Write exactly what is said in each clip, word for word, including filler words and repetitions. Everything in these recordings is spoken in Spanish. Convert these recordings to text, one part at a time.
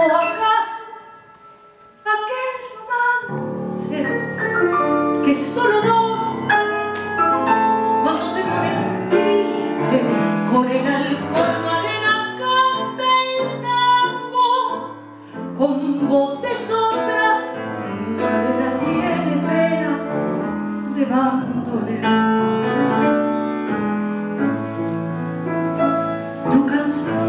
acaso aquel romance que solo nota cuando se pone triste, con el alcohol Malena canta el tango con voz de sombra. Malena tiene pena de bandoneón. Tu canción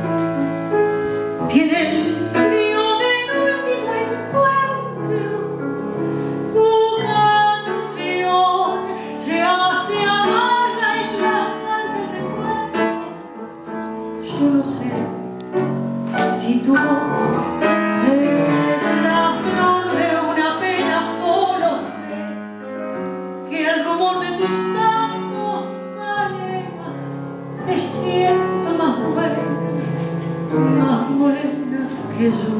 tiene el frío del último encuentro. Tu canción se hace amarga en la sal del recuerdo. Yo no sé si tu voz es la flor de una pena, solo sé que al rumor de tus tangos, Malena, te siento más buena, más buena que yo.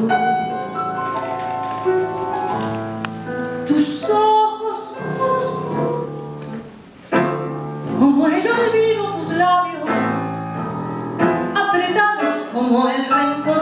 Tus ojos son oscuros como el olvido, tus labios apretados como el rencor